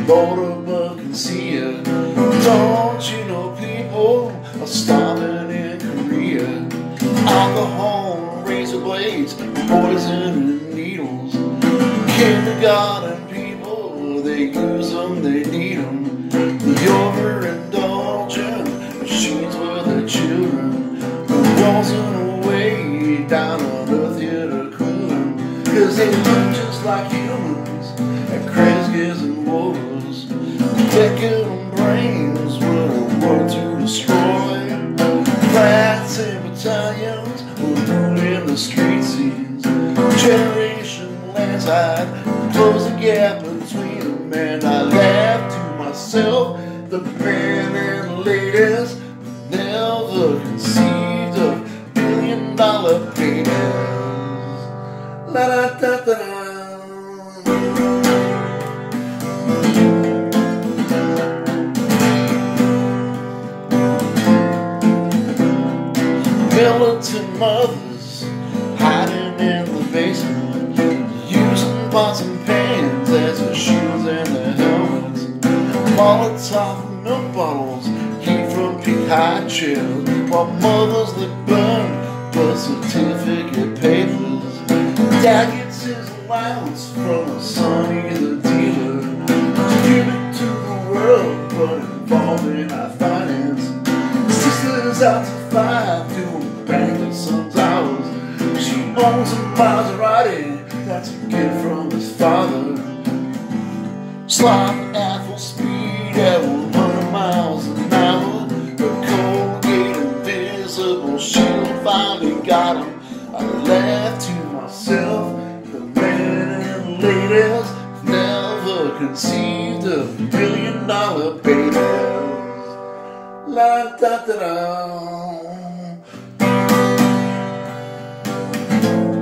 Lord above can see you. Don't you know people are starving in Korea? Alcohol, razor blades, poison and needles. Kindergarten people, they use them, they need them. The overindulgent machines for the children. The walls in a way down on earth here to cool them. 'Cause they look just like humans at Kresge's and Wool's. Decadent brains will work to destroy. Flats and battalions will rule in the street scenes. Generation Landslide, close the gap between them. And I laugh to myself, the men and ladies never conceived of $1 billion payments. La da da da da. Militant mothers hiding in the basement, using pots and pans as their shields and their helmets. Molotov milk bottles, heat from peak high chairs, while mothers that burn birth certificate papers. Dad gets his allowance from a son, he's a dealer. Give it to the world, but involved in our finance. Sisters out to 5 doing bank and son's hours. She owns a Maserati, that's a gift from his father. Sliding at full speed at 100 miles an hour. The Colgate invisible shield finally got him. I laugh to myself, the men and ladies never conceived of $1 billion babies. La da da da.